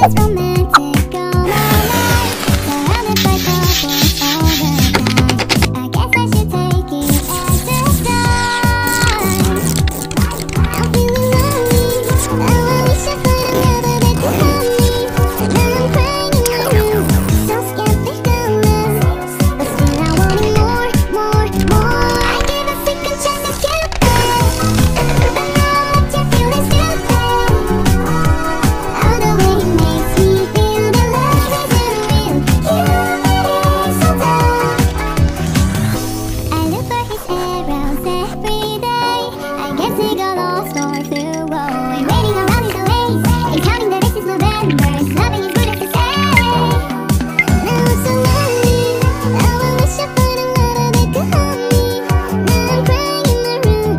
It's romantic all my life, surrounded by couples all the time. I guess I should take it as a sign. I'm feeling lonely, oh I wish I could have never been behind me. Now I'm crying in my room, so scared they're gonna. But still I wanted more, more, more. I gave a second chance to Cupid, but now that you're feeling stupid. All the way it makes me feel the love isn't real. Cupid is so dumb. I look for his arrows every day. I guess he got lost